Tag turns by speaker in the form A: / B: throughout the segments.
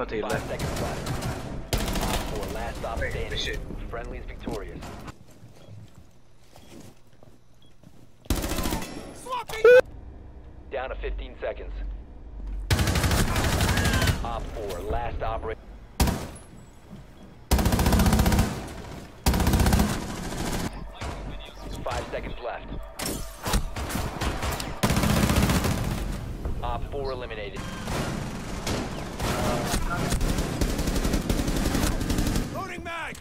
A: till det.
B: 5 seconds left. Op 4, last stop standing. Friendly's victorious. Down to 15 seconds. Op 4, last operator. Five seconds left. Op 4 eliminated.
C: Loading mag!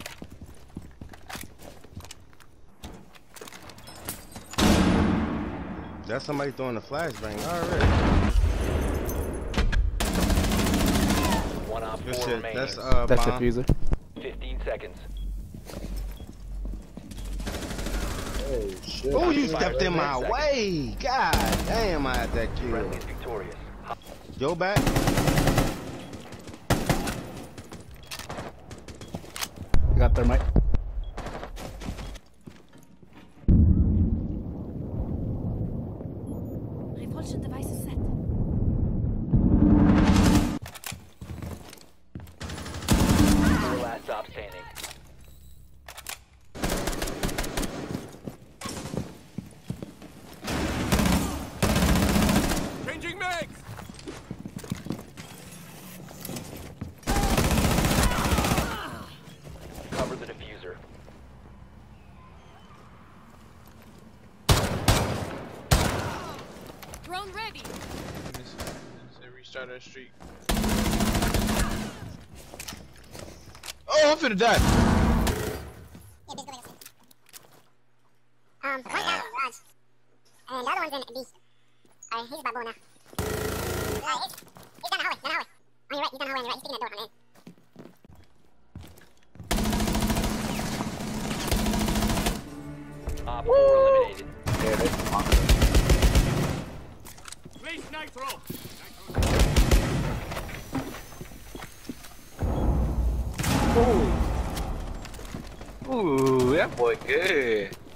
D: That's somebody throwing a flashbang already.
B: One Op 4
D: Good shit.
B: remaining.
D: That's
E: That's
D: bomb.
E: diffuser.
B: 15 seconds.
A: Oh shit.
D: Oh, you
B: Five
D: stepped in my
B: seconds.
D: way. God damn, I had that kill.
B: Friendly's victorious.
D: Go back.
E: I got thermite.
F: Repulsion device is set.
B: Last stop standing.
C: Changing mags!
B: Cover the diffuser.
F: Drone ready.
G: Restart that streak. Oh, I'm finna die.
H: One down in garage. And the other one's in B. Alright, he's about bow now. He's down the hallway, On your right, he's down the hallway on your right. He's sticking that door from in.
B: Op 4 eliminated.
A: Yeah, that's fine.
C: Place nitro!
A: Ooh, that boy good.